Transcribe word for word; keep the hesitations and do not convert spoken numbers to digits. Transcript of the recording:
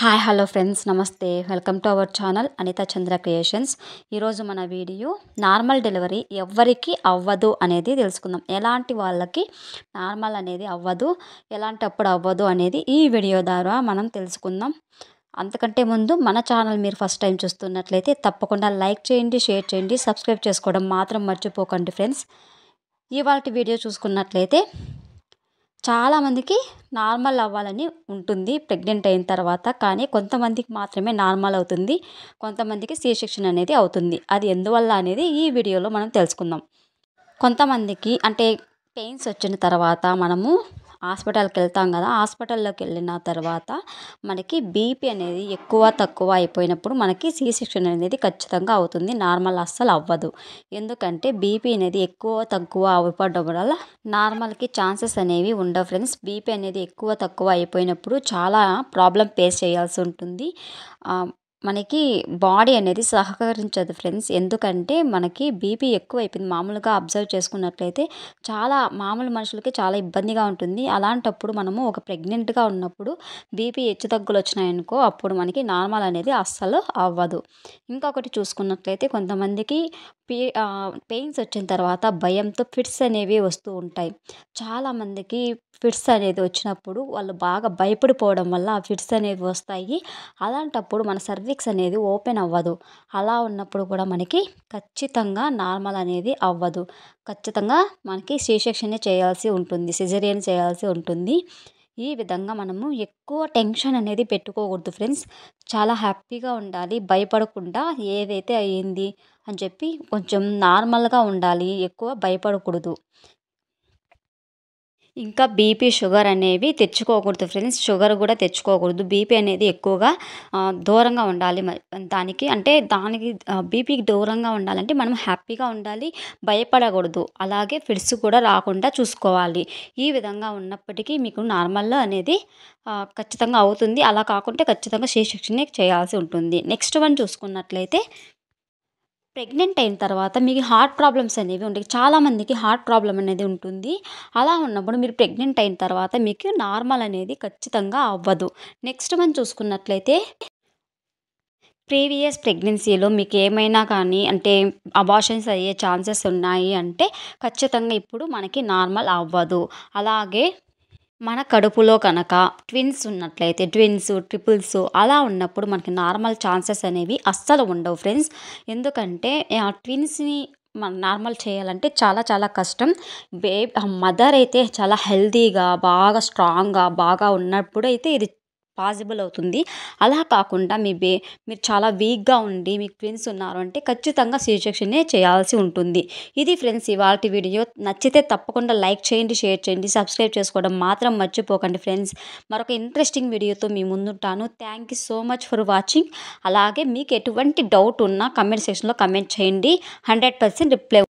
Hi hello friends నమస్తే welcome to our channel Anitha Chandra creations. ఈరోజు మన వీడియో నార్మల్ డెలివరీ ఎవరికి అవ్వదు అనేది తెలుసుకుందాం. ఎలాంటి వాళ్ళకి నార్మల్ అనేది అవ్వదు, ఎలాంటప్పుడు అవ్వదు అనేది ఈ వీడియో ద్వారా మనం తెలుసుకుందాం. అంతకంటే ముందు మన ఛానల్ మీరు ఫస్ట్ టైం చూస్తున్నట్లయితే తప్పకుండా లైక్ చేయండి, షేర్ చేయండి, సబ్స్క్రైబ్ చేసుకోవడం మాత్రం మర్చిపోకండి ఫ్రెండ్స్. ఇవాళ వీడియో చూసుకున్నట్లయితే చాలామందికి నార్మల్ అవ్వాలని ఉంటుంది ప్రెగ్నెంట్ అయిన తర్వాత, కానీ కొంతమందికి మాత్రమే నార్మల్ అవుతుంది, కొంతమందికి సి సెక్షన్ అనేది అవుతుంది. అది ఎందువల్ల అనేది ఈ వీడియోలో మనం తెలుసుకుందాం. కొంతమందికి అంటే పెయిన్స్ వచ్చిన తర్వాత మనము హాస్పిటల్కి వెళ్తాం కదా, హాస్పిటల్లోకి వెళ్ళిన తర్వాత మనకి బీపీ అనేది ఎక్కువ తక్కువ అయిపోయినప్పుడు మనకి సి సెక్షన్ అనేది ఖచ్చితంగా అవుతుంది, నార్మల్ అస్సలు అవ్వదు. ఎందుకంటే బీపీ అనేది ఎక్కువ తక్కువ అయిపోవడం వల్ల నార్మల్కి ఛాన్సెస్ అనేవి ఉండవు ఫ్రెండ్స్. బీపీ అనేది ఎక్కువ తక్కువ అయిపోయినప్పుడు చాలా ప్రాబ్లం ఫేస్ చేయాల్సి ఉంటుంది. మనకి బాడీ అనేది సహకరించదు ఫ్రెండ్స్. ఎందుకంటే మనకి బీపీ ఎక్కువ అయిపోయింది, మామూలుగా అబ్జర్వ్ చేసుకున్నట్లయితే చాలా మామూలు మనుషులకి చాలా ఇబ్బందిగా ఉంటుంది. అలాంటప్పుడు మనము ఒక ప్రెగ్నెంట్గా ఉన్నప్పుడు బీపీ హెచ్చు తగ్గులు వచ్చినాయనుకో, అప్పుడు మనకి నార్మల్ అనేది అస్సలు అవ్వదు. ఇంకొకటి చూసుకున్నట్లయితే కొంతమందికి పే పెయిన్స్ వచ్చిన తర్వాత భయంతో ఫిట్స్ అనేవి వస్తూ ఉంటాయి. చాలామందికి ఫిట్స్ అనేది వచ్చినప్పుడు వాళ్ళు బాగా భయపడిపోవడం వల్ల ఆ ఫిట్స్ అనేవి వస్తాయి. అలాంటప్పుడు మన సర్విక్స్ అనేది ఓపెన్ అవ్వదు. అలా ఉన్నప్పుడు కూడా మనకి ఖచ్చితంగా నార్మల్ అనేది అవ్వదు. ఖచ్చితంగా మనకి సి సెక్షనే చేయాల్సి ఉంటుంది, సిజేరియన్ చేయాల్సి ఉంటుంది. ఈ విధంగా మనము ఎక్కువ టెన్షన్ అనేది పెట్టుకోకూడదు ఫ్రెండ్స్. చాలా హ్యాపీగా ఉండాలి, భయపడకుండా ఏదైతే అయ్యింది అని చెప్పి కొంచెం నార్మల్గా ఉండాలి, ఎక్కువ భయపడకూడదు. ఇంకా బీపీ షుగర్ అనేవి తెచ్చుకోకూడదు ఫ్రెండ్స్. షుగర్ కూడా తెచ్చుకోకూడదు. బీపీ అనేది ఎక్కువగా దూరంగా ఉండాలి. దానికి అంటే దానికి బీపీకి దూరంగా ఉండాలంటే మనం హ్యాపీగా ఉండాలి, భయపడకూడదు. అలాగే ఫిట్స్ కూడా రాకుండా చూసుకోవాలి. ఈ విధంగా ఉన్నప్పటికీ మీకు నార్మల్ అనేది ఖచ్చితంగా అవుతుంది. అలా కాకుంటే ఖచ్చితంగా సి సెక్షనే చేయాల్సి ఉంటుంది. నెక్స్ట్ వన్ చూసుకున్నట్లయితే ప్రెగ్నెంట్ అయిన తర్వాత మీకు హార్ట్ ప్రాబ్లమ్స్ అనేవి ఉంటాయి. చాలామందికి హార్ట్ ప్రాబ్లం అనేది ఉంటుంది. అలా ఉన్నప్పుడు మీరు ప్రెగ్నెంట్ అయిన తర్వాత మీకు నార్మల్ అనేది ఖచ్చితంగా అవ్వదు. నెక్స్ట్ మనం చూసుకున్నట్లయితే ప్రీవియస్ ప్రెగ్నెన్సీలో మీకు ఏమైనా కానీ అంటే అబార్షన్స్ అయ్యే ఛాన్సెస్ ఉన్నాయి అంటే ఖచ్చితంగా ఇప్పుడు మనకి నార్మల్ అవ్వదు. అలాగే మన కడుపులో కనుక ట్విన్స్ ఉన్నట్లయితే ట్విన్స్ ట్రిపుల్స్ అలా ఉన్నప్పుడు మనకి నార్మల్ ఛాన్సెస్ అనేవి అస్సలు ఉండవు ఫ్రెండ్స్. ఎందుకంటే ఆ ట్విన్స్ని మనం నార్మల్ చేయాలంటే చాలా చాలా కష్టం. బే మదర్ అయితే చాలా హెల్తీగా బాగా స్ట్రాంగ్గా బాగా ఉన్నప్పుడు అయితే ఇది పాసిబుల్ అవుతుంది. అలా కాకుండా మీ బే మీరు చాలా వీక్గా ఉండి మీకు ట్విన్స్ ఉన్నారు అంటే ఖచ్చితంగా సి సెక్షనే చేయాల్సి ఉంటుంది. ఇది ఫ్రెండ్స్ ఇవాల్టి వీడియో. నచ్చితే తప్పకుండా లైక్ చేయండి, షేర్ చేయండి, సబ్స్క్రైబ్ చేసుకోవడం మాత్రం మర్చిపోకండి ఫ్రెండ్స్. మరొక ఇంట్రెస్టింగ్ వీడియోతో మీ ముందుంటాను. Thank you so much for watching. అలాగే మీకు ఎటువంటి డౌట్ ఉన్నా కమెంట్ సెక్షన్లో కమెంట్ చేయండి, హండ్రెడ్ పర్సెంట్ రిప్లై